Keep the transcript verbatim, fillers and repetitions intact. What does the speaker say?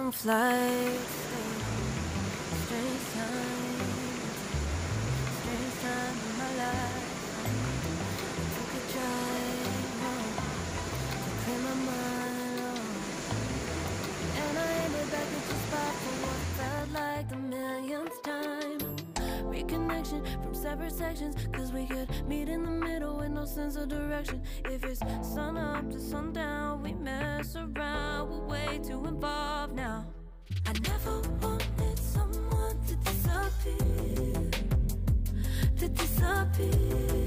long flight, strange time, strange time in my life. I took a drive home to clear my mind, oh. And I ended back at your spot for what felt like the millionth time. Reconnection from separate sections, cause we could meet in the middle with no sense of direction. If it's sun up to sundown, we mess around, we're way too involved now. I never wanted someone to disappear, to disappear.